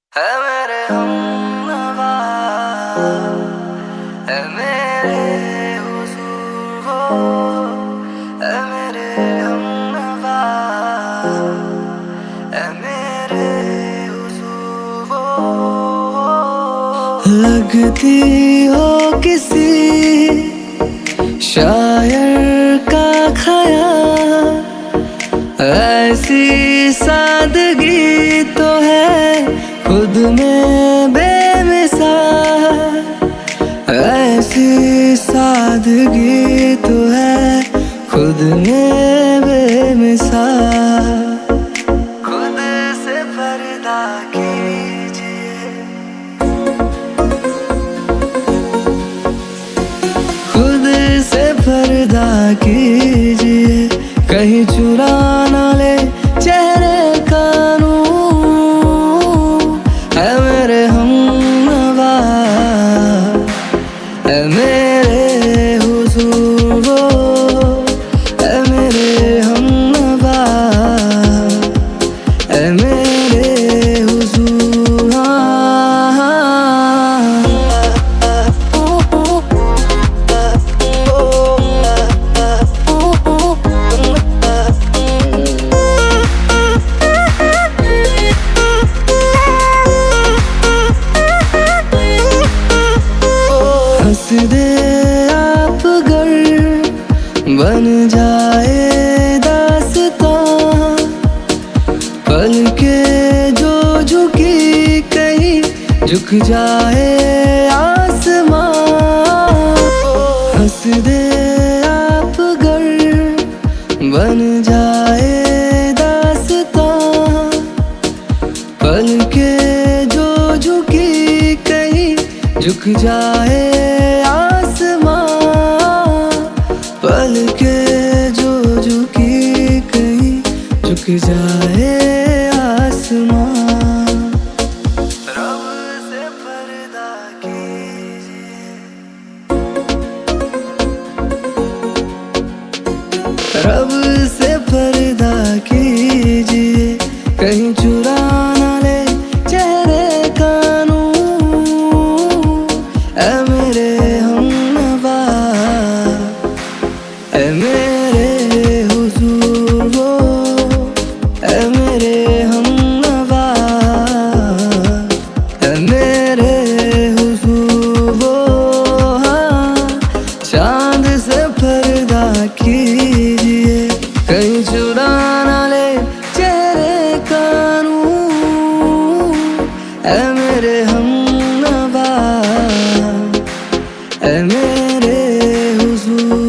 है मेरे हमनवा, है मेरे हुजूर वो, है मेरे हमनवा, है मेरे हुजूर वो। लगती हो किसी शायर का ख़याल, ऐसी सादगी तो है खुद में बेमिसाल, ऐसी सादगी तो है खुद में बेमिसाल। खुद से पर्दा कीजिए, खुद से पर्दा कीजिए, कहीं चुरा ना ले चेहरे का नूर। है मेरे हमनवा, है मेरे हुजूर वो, है मेरे हमनवा, है मेरे हुजूर। हंस दे आप गर बन जाए दास्तां, पल के जो झुकी कहीं झुक जाए आसमां। हंस दे आप गर बन जाए दास्तां, पल के जो झुकी कहीं झुक जाए आसमां, पल के जो झुकी कहीं झुक जाए आसमां। रब से पर्दा कीजिए, रब से पर्दा कीजिए, कहीं चुरा ना ले चेहरे का नूर। ऐ मेरे हमनवा, ऐ मेरे हुजूर वो, ऐ मेरे हमनवा, ऐ मेरे हुजूर वो। चांद से पर्दा कीजिए, कहीं चुरा ना ले चेहरे का नूर। ऐ मेरे हमनवा, ऐ मेरे हुजूर।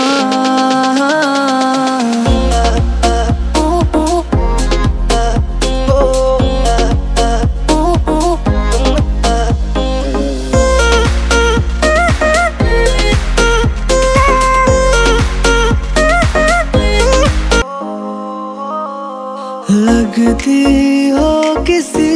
लगती हो किसी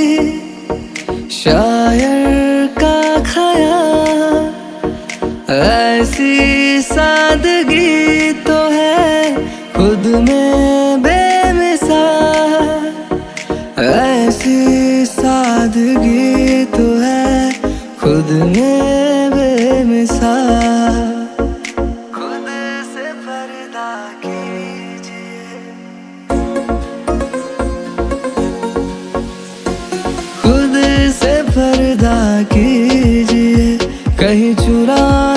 शायर का ख़याल, ऐसी सादगी तो है खुद में बेमिसाल, ऐसी सादगी तो है खुद में बेमिसाल। खुद से पर्दा कीजिए, खुद से पर्दा कीजिए, कहीं चुरा